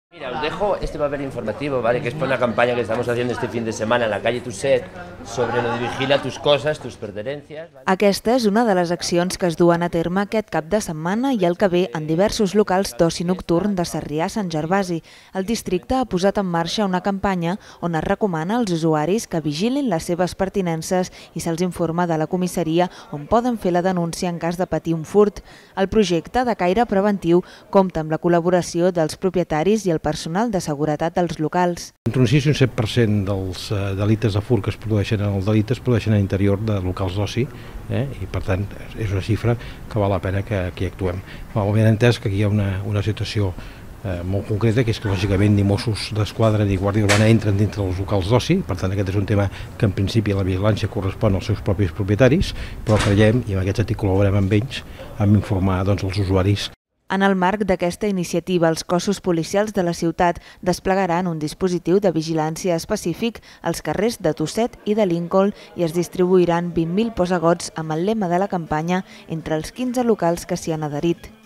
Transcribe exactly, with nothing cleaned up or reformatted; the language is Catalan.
Mira, os dejo este papel informativo, ¿vale? Que es por una campaña que estamos haciendo este fin de semana en la calle Tuset sobre lo de vigila tus cosas, tus pertenencias. ¿Vale? Aquesta és una de les accions que es duen a terme aquest cap de setmana i el que ve en diversos locals d'oci nocturn de Sarrià-Sant Gervasi. El districte ha posat en marxa una campanya on es recomana als usuaris que vigilin les seves pertinences i se'ls informa de la comissaria on poden fer la denúncia en cas de patir un furt. El projecte de caire preventiu compta amb la col·laboració dels propietaris i el personal de seguretat dels locals. Entre un sis i un set per cent dels eh, delictes de furt que es produeixen en el delicte es produeixen a l'interior de locals d'oci, eh? I per tant és una xifra que val la pena que aquí actuem. Òbviament entès que aquí hi ha una, una situació eh, molt concreta, que és que lògicament ni Mossos d'Esquadra ni Guàrdia Urbana entren dintre dels locals d'oci, per tant aquest és un tema que en principi la vigilància correspon als seus propis propietaris, però creiem, i en aquest sentit col·laborem amb ells, amb informar doncs, els usuaris. En el marc d'aquesta iniciativa, els cossos policials de la ciutat desplegaran un dispositiu de vigilància específic als carrers de Tuset i de Lincoln i es distribuiran vint mil posagots amb el lema de la campanya entre els quinze locals que s'hi han adherit.